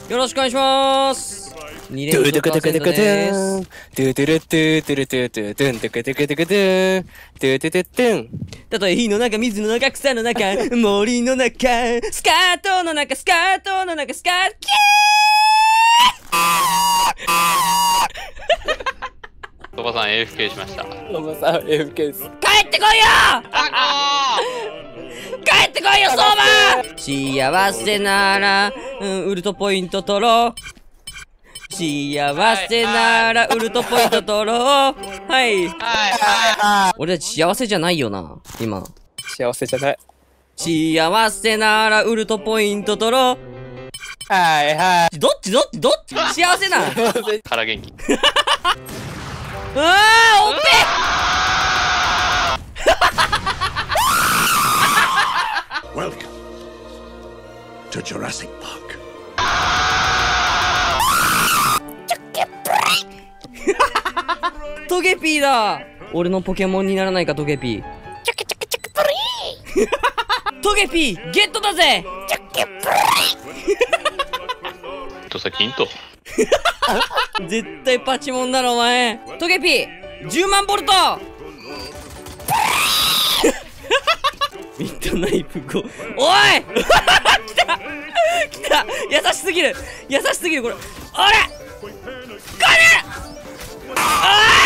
よろしくお願いします。2連続アセントです。たとえ火の中、水の中、草の中、森の中、スカートの中、スカートの中、スカート、キおばさん AFK しました。 おばさん AFK です。 帰ってこいよ帰ってこいよ、相馬幸せなら、ウルトポイント取ろう。幸せなら、ウルトポイント取ろう。はい。俺たち幸せじゃないよな、今。 幸せじゃない。 幸せなら、ウルトポイント取ろう。 はいはい。 どっち幸せなから元気。 うわー、おっぺ Welcome to Jurassic Park. トゲピーだ。俺のポケモンにならないか、トゲピー。トゲピーゲットだぜ。 とさ、キント。 絶対パチモンだろお前。トゲピー10万ボルトミッドナイフ5。おい来た来た。優しすぎるこれ。おらこれああ